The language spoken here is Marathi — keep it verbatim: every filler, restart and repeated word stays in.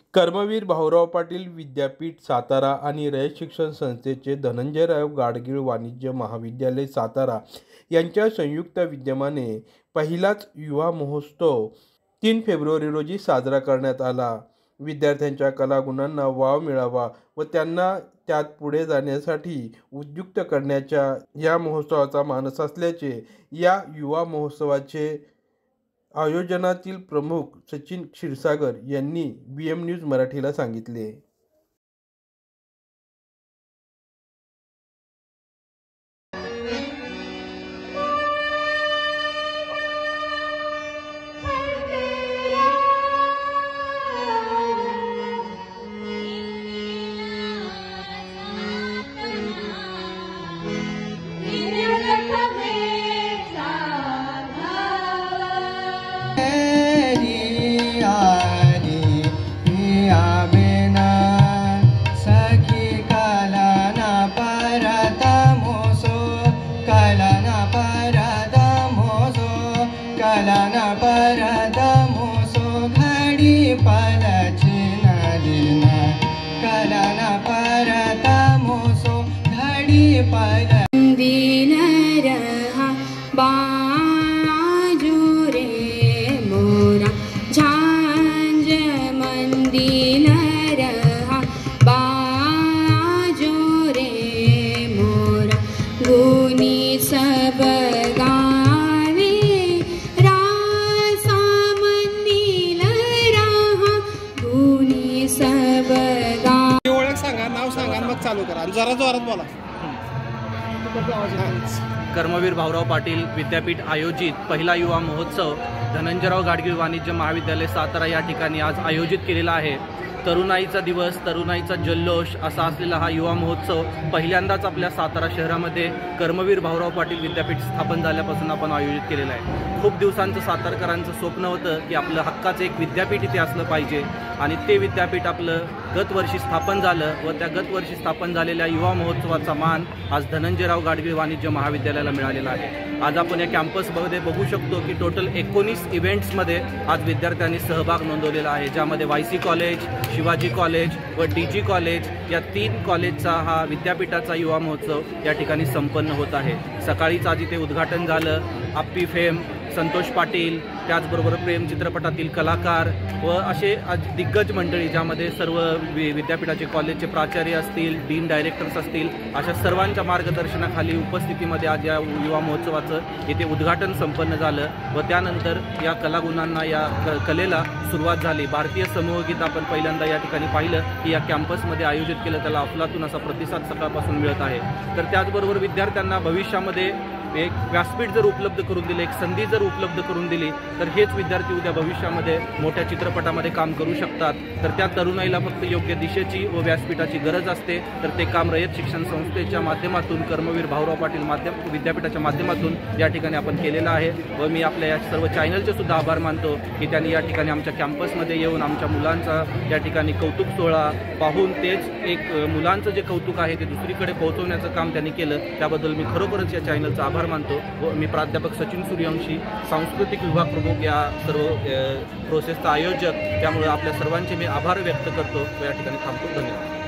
कर्मवीर भाऊराव पाटील विद्यापीठ सातारा आणि रयत शिक्षण संस्थेचे धनंजयराव गाडगीळ वाणिज्य महाविद्यालय सातारा यांच्या संयुक्त विद्यमाने पहिलाच युवा महोत्सव तीन फेब्रुवारी रोजी साजरा करण्यात आला। विद्यार्थ्यांच्या कलागुणांना वाव मिळावा व त्यांना त्यात पुढे जाण्यासाठी उद्युक्त करण्याच्या या महोत्सवाचा मानस असल्याचे या युवा महोत्सवाचे आयोजनातील प्रमुख सचिन क्षीरसागर यांनी बी एम न्यूज मराठीला सांगितले। कलाना परदमोसो घडी पालाची नादिना कलाना परदमोसो घडी पाल दिन रहा बाजू रे मोरा झांझ मंदिर रहा बाजू रे मोरा गुनी सब चालू करा जरा जोरात बोला। कर्मवीर भाऊराव पाटील विद्यापीठ आयोजित पहिला युवा महोत्सव धनंजयराव गाडगीळ वाणिज्य महाविद्यालय सातारा या ठिकाणी आज आयोजित केलेला आहे। तरुणाईचा दिवस, तरुणाईचा जल्लोष असा असलेला हा युवा महोत्सव पहिल्यांदाच आपल्या सातारा शहरामध्ये कर्मवीर भाऊराव पाटील विद्यापीठ स्थापन झाल्यापासून आपण आयोजित केलेला आहे। खूप दिवसांचं सातारकरांचं स्वप्न होतं की आपलं हक्काचं एक विद्यापीठ इथे असलं पाहिजे आणि ते विद्यापीठ आपलं गत वर्षी स्थापन झालं व त्या गत वर्षी स्थापन झालेल्या युवा महोत्सवाचा मान आज धनंजयराव गाडगीळ वाणिज्य महाविद्यालयाला मिळालेला आहे। आज आपण या कॅम्पसमध्ये बघू शकतो की टोटल एकोणीस इव्हेंट्समध्ये आज विद्यार्थ्यांनी सहभाग नोंदवलेला आहे, ज्यामध्ये Y C college, Shivaji college व डी जी कॉलेज या तीन कॉलेजचा हा विद्यापीठाचा युवा महोत्सव या ठिकाणी संपन्न होत आहे। सकाळीच आज इथे उद्घाटन झालं। आप्पी फेम, संतोष पाटील, त्याचबरोबर प्रेम चित्रपटातील कलाकार व असे दिग्गज मंडळी, ज्यामध्ये सर्व वि विद्यापीठाचे कॉलेजचे प्राचार्य असतील, डीन डायरेक्टर्स असतील, अशा सर्वांच्या मार्गदर्शनाखाली उपस्थितीमध्ये आज या युवा महोत्सवाचं इथे उद्घाटन संपन्न झालं व त्यानंतर या कलागुणांना, या क कलेला सुरुवात झाली। भारतीय समूहगीत आपण पहिल्यांदा या ठिकाणी पाहिलं की या कॅम्पसमध्ये आयोजित केलं, त्याला अफलातून असा प्रतिसाद सकाळपासून मिळत आहे। तर त्याचबरोबर विद्यार्थ्यांना भविष्यामध्ये एक व्यासपीठ जर उपलब्ध करून दिले, एक संधी जर उपलब्ध करून दिली तर हेच विद्यार्थी उद्या भविष्यामध्ये मोठ्या चित्रपटामध्ये काम करू शकतात। तर त्या तरुणाईला फक्त योग्य दिशेची व व्यासपीठाची गरज असते, तर ते काम रयत शिक्षण संस्थेच्या माध्यमातून, कर्मवीर भाऊराव पाटील माध्यम विद्यापीठाच्या माध्यमातून या ठिकाणी आपण केलेलं आहे। व मी आपल्या या सर्व चॅनलचे सुद्धा आभार मानतो की त्यांनी या ठिकाणी आमच्या कॅम्पसमध्ये येऊन आमच्या मुलांचा या ठिकाणी कौतुक सोहळा पाहून तेच एक मुलांचं जे कौतुक आहे ते दुसरीकडे पोहोचवण्याचं काम त्यांनी केलं, त्याबद्दल मी खरोखरच या चॅनलचा आभार मानतो। व मी प्राध्यापक सचिन सूर्यवंशी, सांस्कृतिक विभाग प्रमुख, या सर्व प्रोसेसचा आयोजक, त्यामुळे आपल्या सर्वांचे मी आभार व्यक्त करतो व या ठिकाणी थांबतो। धन्यवाद।